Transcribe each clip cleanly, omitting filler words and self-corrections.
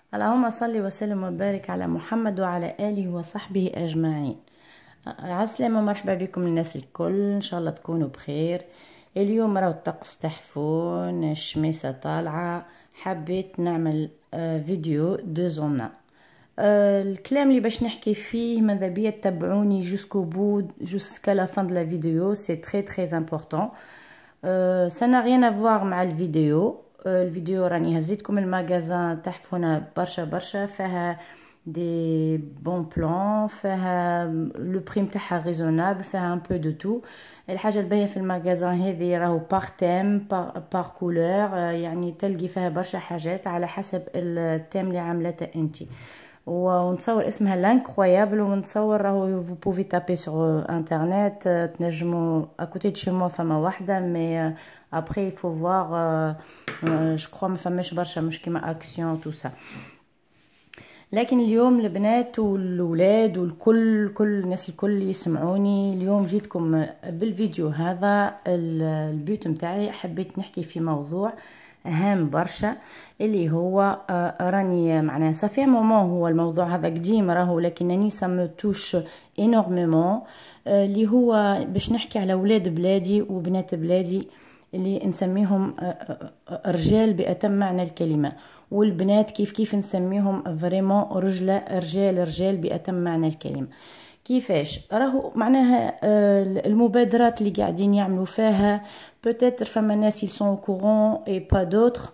اللهم صل وسلم وبارك على محمد وعلى آله وصحبه أجمعين. عسلامة ومرحبا بكم الناس الكل، إن شاء الله تكونوا بخير. اليوم راهو الطقس تحفون، الشميسة طالعة، حبيت نعمل فيديو دو زونا. الكلام اللي باش نحكي فيه ماذا بيا تتبعوني جوسكو بو جوسكا لا فان دو لا فيديو، سي تري امبورطون. ça n'a rien à voir مع الفيديو. الفيديو راني هزيتكم الماغازان تحفونه برشا فيها دي بون بلان، فيها لو بريم تاعها ريزونابل، فيها ان بو دو تو. الحاجه الباهيه في الماغازان هذه راهو بار تيم بار كولور، يعني تلقي فيها برشا حاجات على حسب التيم اللي عاملته انتي. ونتصور اسمها لانكرويابل، ونتصور راهو vous pouvez taper sur internet. تنجموا اكوتي دو شي موا فما واحده، مي ابري il faut voir je crois ما فماش برشا مش كيما اكسيون تو سا. لكن اليوم البنات والولاد والكل كل الناس الكل يسمعوني، اليوم جيتكم بالفيديو هذا. البيوت متاعي حبيت نحكي في موضوع هام برشا، اللي هو راني معناها صافي مومون هو الموضوع هذا قديم راهو، لكنني سمتوش انورميمون. اللي هو باش نحكي على ولاد بلادي وبنات بلادي اللي نسميهم رجال بأتم معنى الكلمة، والبنات كيف نسميهم فريمون رجال بأتم معنى الكلمة. كيفاش راهو معناها المبادرات اللي قاعدين يعملوا فيها peut-être فما ناس ils sont au courant et pas d'autres.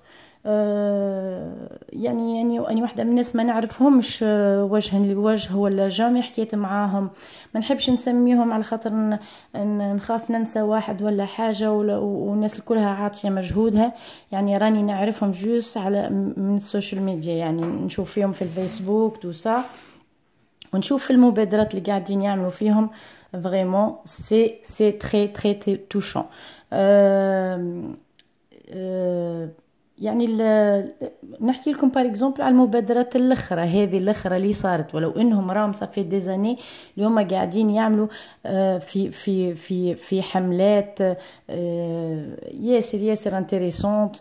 يعني أنا واحدة من الناس ما نعرفهمش وجها لوجه ولا جامي حكيت معاهم، ما نحبش نسميهم على خاطر نخاف ننسى واحد ولا حاجة، والناس كلها عاطية مجهودها. يعني راني نعرفهم جوس على من السوشيال ميديا، يعني نشوف فيهم في الفيسبوك توسا، ونشوف في المبادرات اللي قاعدين يعملوا فيهم. فريمون سي تري توشون. يعني نحكي لكم بار اكزومبل على المبادرات الاخرى، هذه الاخرى اللي صارت، ولو انهم راهم صافي دي زاني اليوم قاعدين يعملوا في حملات ياسر انتريسونت،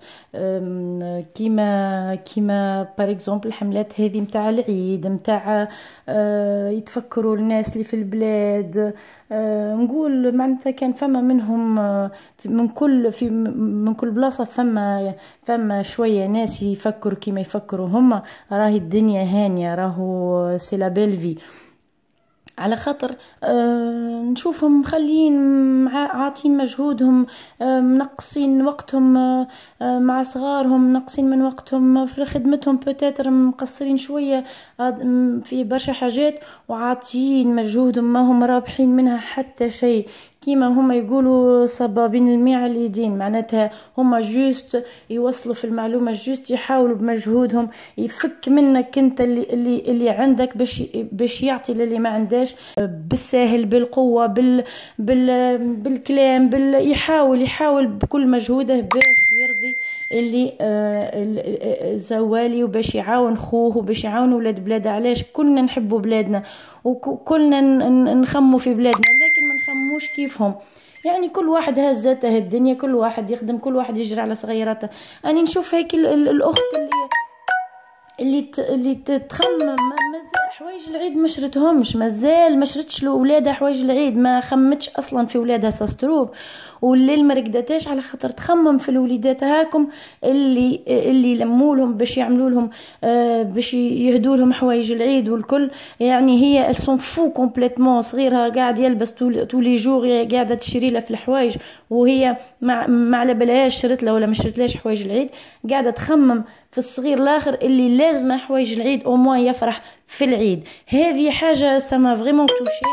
كيما بار اكزومبل الحملات هذه نتاع العيد، نتاع يتفكروا الناس اللي في البلاد. نقول معناتها كان فما منهم من كل بلاصه فما شويه ناس يفكروا كيما يفكروا هما. راهي الدنيا هانيه، راهو سي لا بيل في، على خاطر نشوفهم مخلين عاطين مجهودهم، منقصين وقتهم مع صغارهم، منقصين من وقتهم في خدمتهم، بوتيتر مقصرين شويه في برشا حاجات، وعاطين مجهودهم ما هم رابحين منها حتى شيء. كيما هما يقولوا صبابين الماء على اليدين، معناتها هما جوست يوصلوا في المعلومه، جوست يحاولوا بمجهودهم يفك منك انت اللي عندك باش يعطي للي ما عندهاش بالساهل، بالقوه، بالكلام، يحاول بكل مجهوده باش يرضي اللي زوالي، وباش يعاون خوه، وباش يعاون ولاد بلاده. علاش كلنا نحبوا بلادنا وكلنا نخموا في بلادنا، لكن ما نخموش كيفهم. يعني كل واحد هزته الدنيا، كل واحد يخدم، كل واحد يجري على صغيراته. أنا نشوف هيك الاخت اللي تخمم مازال حوايج العيد ما شرتهمش، مازال ما شرتش لولادها حوايج العيد، ما خمتش اصلا في ولادها ساستروف، والليل ما رقدتاش على خاطر تخمم في الوليدات هاكم اللي لمولهم باش يعملوا لهم باش يهدوا لهم حوايج العيد والكل. يعني هي السون فو كومبليتمون، صغيرها قاعد يلبس طول جور، قاعده تشري له في الحوايج، وهي ما على بالهاش شرت له ولا ما شرتلاش حوايج العيد، قاعده تخمم في الصغير الاخر اللي لازم حوايج العيد او موان يفرح في العيد. هذه حاجه سما فريمون توشي،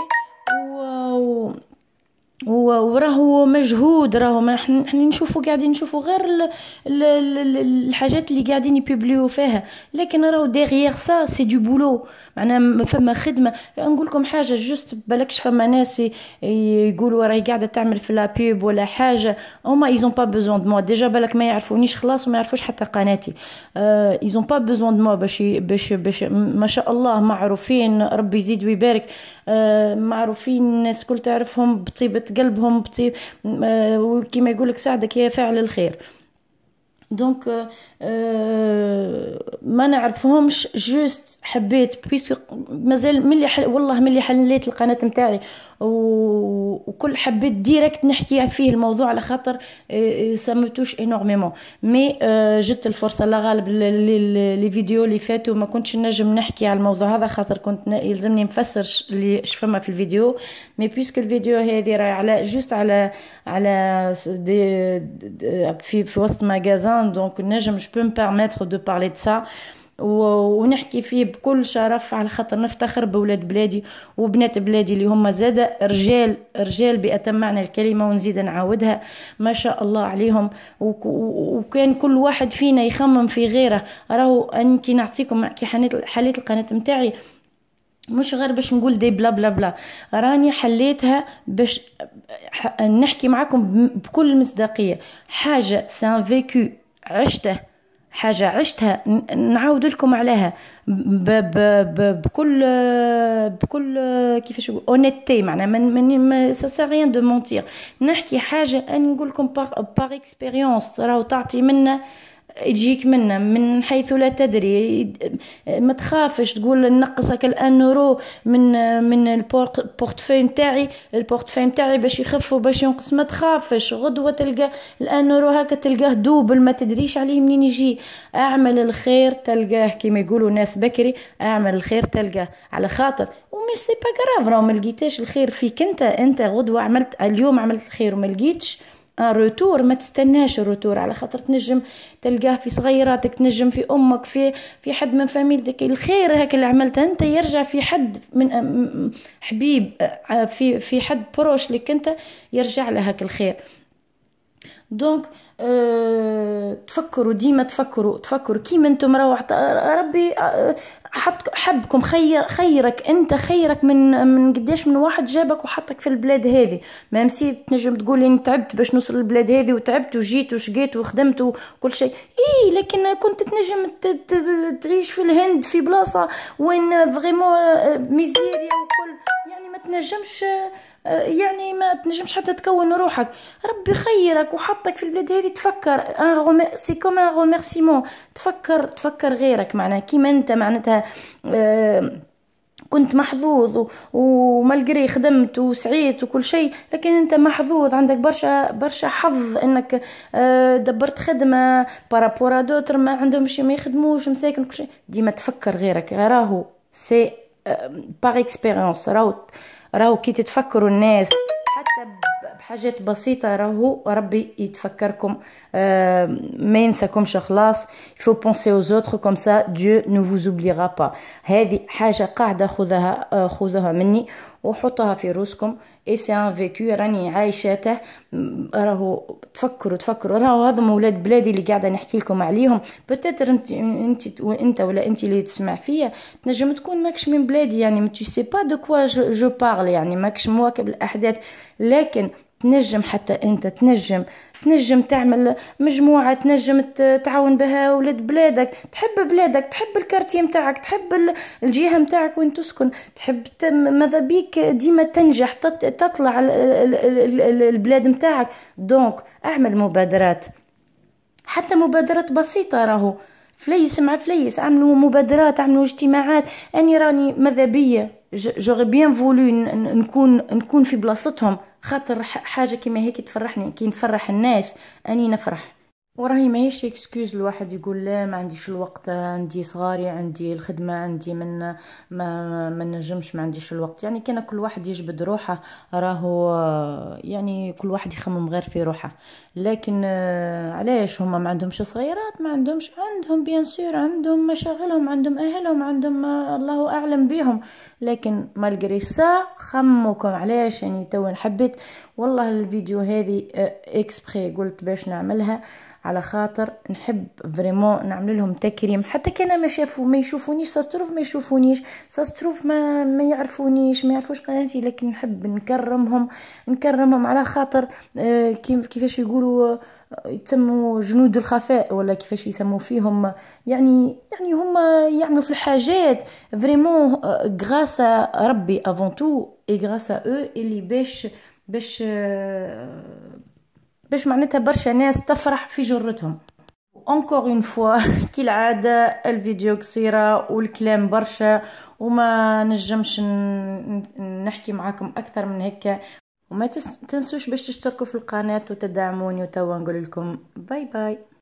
وراهو مجهود، راهو ما احنا نشوفوا قاعدين نشوفوا غير الحاجات اللي قاعدين يبيبليو فيها، لكن راهو ديغيير سا سي دو بولو، معناها فما خدمه. نقول لكم حاجه جوست بالكش، فما ناس يقولوا راهي قاعده تعمل في لا بيب ولا حاجه، هما ايزون با بيزون دو موا، ديجا بالك ما يعرفونيش خلاص وما يعرفوش حتى قناتي. ايزون با بيزون دو موا باش ما شاء الله معروفين، ربي يزيد ويبارك. معروفين الناس كل تعرفهم بطيبه قلبهم، بطيب كيما يقولك ساعدك يا فاعل الخير. دونك ما نعرفهمش، جوست حبيت بيسك مازال والله ملي حليت القناه نتاعي وكل حبيت ديريكت نحكي فيه الموضوع، على خاطر سمتوش انورميمون. مي جت الفرصه لا غالب لي فيديو اللي فاتوا ما كنتش نجم نحكي على الموضوع هذا، خاطر كنت يلزمني نفسر اللي فما في الفيديو. مي بيسك الفيديو هذه راهي على جوست على في وسط ماغازان، دونك نجم جو بو مبيرميتر دو بارلي دو سا ونحكي فيه بكل شرف، على خاطر نفتخر بولاد بلادي وبنات بلادي اللي هم زاده رجال بأتم معنى الكلمه، ونزيد نعاودها ما شاء الله عليهم. وكان كل واحد فينا يخمم في غيره. راهو اني كي نعطيكم كي حليت القناه نتاعي مش غير باش نقول دي بلا بلا بلا، راني حليتها باش نحكي معكم بكل مصداقيه. حاجه سان فيكو عشته، حاجه عشتها نعاود لكم عليها بكل كيفاش نقول اونيتي، معناها من سا سا ريان دو مونتير. نحكي حاجه اني نقول لكم بار اكسبيريونس، راهو تعطي منا يجيك منا من حيث لا تدري. ما تخافش تقول نقصك الان يورو من البورتفوي نتاعي، باش يخف وباش ينقص. ما تخافش، غدوه تلقى الان يورو هكا تلقاه دوبل، ما تدريش عليه منين يجي. اعمل الخير تلقاه، كما يقولوا ناس بكري، اعمل الخير تلقاه. على خاطر ومي سي با غراف، راه ما لقيتش الخير فيك انت غدوه عملت اليوم عملت الخير وما لقيتش روتور، ما تستناش الروتور، على خاطر تنجم تلقاه في صغيراتك، تنجم في امك، في حد من فاميلتك. الخير هاك اللي عملته انت يرجع في حد من حبيب، في حد بروش لك انت، يرجع له هاك الخير. دونك تفكروا ديما، تفكروا كيما انتم روح ربي حبكم، خيرك انت، خيرك من قداش من واحد جابك وحطك في البلاد هذه. ما مسيت تنجم تقول اني تعبت باش نوصل للبلاد هذه، وتعبت وجيت وشقيت وخدمت وكل شيء، لكن كنت تنجم تعيش في الهند في بلاصه وين فريمون ميزيريا وكل، يعني ما تنجمش، يعني ما تنجمش حتى تكون روحك. ربي خيرك وحطك في البلاد هذه، تفكر سي كوم ان روميرسيمون، تفكر غيرك، معناها كيما انت معناتها كنت محظوظ ومالقري خدمت وسعيت وكل شيء، لكن انت محظوظ، عندك برشا حظ انك دبرت خدمه بارابورا دوتر ما عندهمش، ما يخدموش مساكن كل شيء. ديما تفكر غيرك، راهو سي باغ اكسبيريونس، راهو كي تتفكروا الناس حتى بحاجات بسيطة، راهو ربي يتفكركم، ما ينساكمش خلاص. il faut penser aux autres comme ça Dieu ne vous oubliera pas. هذه حاجة قاعدة خذها مني وحطها في روسكم. اي سي ان فيكو راني عايشاته، راهو تفكروا راهو هذا ولاد بلادي اللي قاعده نحكي لكم عليهم. بتاتر انت ولا انت اللي تسمع فيا تنجم تكون ماكش من بلادي، يعني ما سي با دو كوا جو بارل، يعني ماكش مواكب الاحداث، لكن تنجم حتى انت تنجم تعمل مجموعة، تنجم تعاون بها ولاد بلادك، تحب بلادك، تحب الكارتيه متاعك، تحب الجهة متاعك وين تسكن، تحب ماذا بيك ديما تنجح تطلع البلاد متاعك. دونك اعمل مبادرات، حتى مبادرات بسيطة، راهو فليس مع فليس، عملوا مبادرات، عملوا اجتماعات. اني راني ماذا بيا جوغي بيان فولو نكون في بلاصتهم، خاطر حاجه كيما هيك تفرحني، كي نفرح الناس اني نفرح. وراهي ماهيش اكسكيوز الواحد يقول لا ما عنديش الوقت، عندي صغاري، عندي الخدمه، عندي من ما نجمش، ما عنديش الوقت. يعني كان كل واحد يجبد روحه، راهو يعني كل واحد يخمم غير في روحه. لكن علاش هما ما عندهمش صغيرات؟ ما عندهمش، عندهم بيان سور، عندهم مشاغلهم، عندهم اهلهم، عندهم الله اعلم بهم. لكن مالغري سا خموكم علاش. يعني تو حبيت والله الفيديو هذه اكسبري قلت باش نعملها، على خاطر نحب فريمون نعمل لهم تكريم. حتى كان ما يشوفونيش، ساستروف ما يشوفونيش، ساستروف ما يعرفونيش، ما يعرفوش قناتي، لكن نحب نكرمهم على خاطر كيفاش يقولوا يتسموا جنود الخفاء، ولا كيفاش يسموا فيهم، يعني هما يعملوا في الحاجات فريمون غراس ربي افون تو اي غراس او اللي باش معناتها برشا ناس تفرح في جرتهم. encore une fois كالعادة الفيديو قصيرة والكلام برشا وما نجمش نحكي معاكم اكثر من هيك. وما تنسوش باش تشتركوا في القناة وتدعموني، وتوا نقول لكم باي باي.